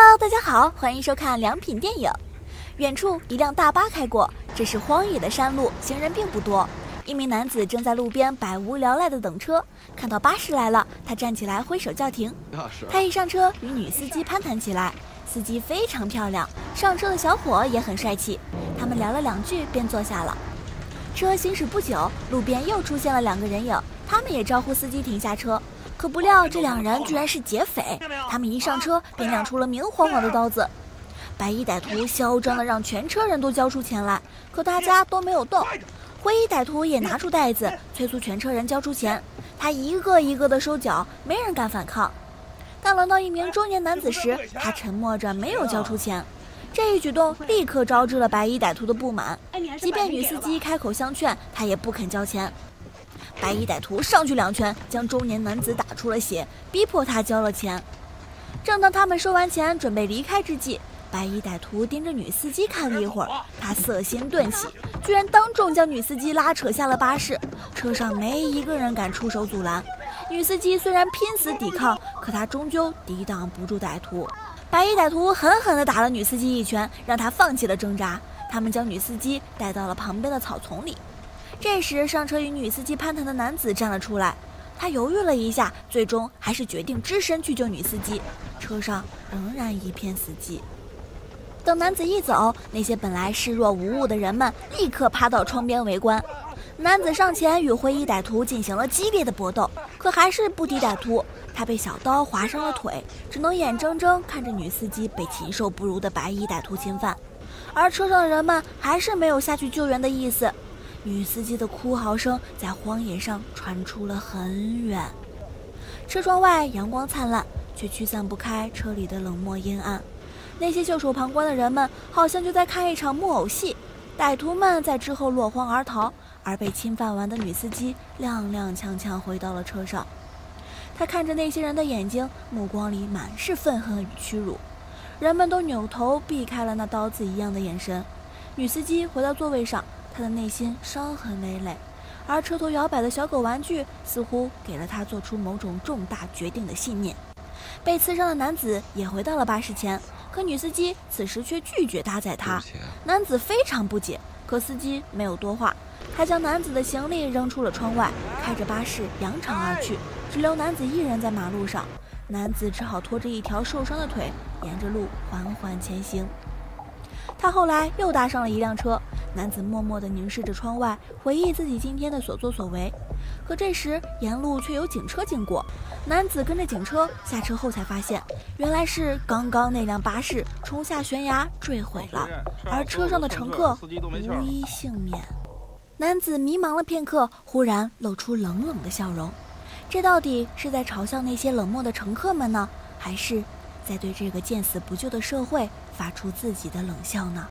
Hello， 大家好，欢迎收看良品电影。远处一辆大巴开过，这是荒野的山路，行人并不多。一名男子正在路边百无聊赖地等车，看到巴士来了，他站起来挥手叫停。他一上车，与女司机攀谈起来。司机非常漂亮，上车的小伙也很帅气。他们聊了两句，便坐下了。车行驶不久，路边又出现了两个人影，他们也招呼司机停下车。可不料这两人居然是劫匪，他们一上车便亮出了明晃晃的刀子。白衣歹徒嚣张地让全车人都交出钱来，可大家都没有动。灰衣歹徒也拿出袋子，催促全车人交出钱。他一个一个地收缴，没人敢反抗。但轮到一名中年男子时，他沉默着没有交出钱。这一举动立刻招致了白衣歹徒的不满，即便女司机开口相劝，他也不肯交钱。白衣歹徒上去两拳，将中年男子打出了血，逼迫他交了钱。正当他们收完钱准备离开之际，白衣歹徒盯着女司机看了一会儿，他色心顿起，居然当众将女司机拉扯下了巴士。车上没一个人敢出手阻拦。女司机虽然拼死抵抗，可她终究抵挡不住歹徒。白衣歹徒狠狠地打了女司机一拳，让她放弃了挣扎。他们将女司机带到了旁边的草丛里。这时上车与女司机攀谈的男子站了出来，他犹豫了一下，最终还是决定只身去救女司机。车上仍然一片死寂。等男子一走，那些本来视若无物的人们立刻趴到窗边围观。男子上前与灰衣歹徒进行了激烈的搏斗，可还是不敌歹徒。他被小刀划伤了腿，只能眼睁睁看着女司机被禽兽不如的白衣歹徒侵犯，而车上的人们还是没有下去救援的意思。女司机的哭嚎声在荒野上传出了很远。车窗外阳光灿烂，却驱散不开车里的冷漠阴暗。那些袖手旁观的人们好像就在看一场木偶戏，歹徒们在之后落荒而逃，而被侵犯完的女司机踉踉跄跄回到了车上。她看着那些人的眼睛，目光里满是愤恨与屈辱。人们都扭头避开了那刀子一样的眼神。女司机回到座位上，她的内心伤痕累累，而车头摇摆的小狗玩具似乎给了她做出某种重大决定的信念。被刺伤的男子也回到了巴士前，可女司机此时却拒绝搭载他。男子非常不解，可司机没有多话，他将男子的行李扔出了窗外，开着巴士扬长而去，只留男子一人在马路上。男子只好拖着一条受伤的腿，沿着路缓缓前行。他后来又搭上了一辆车，男子默默地凝视着窗外，回忆自己今天的所作所为。可这时沿路却有警车经过，男子跟着警车下车后才发现，原来是刚刚那辆巴士冲下悬崖坠毁了，而车上的乘客无一幸免。男子迷茫了片刻，忽然露出冷冷的笑容。这到底是在嘲笑那些冷漠的乘客们呢，还是在对这个见死不救的社会发出自己的冷笑呢？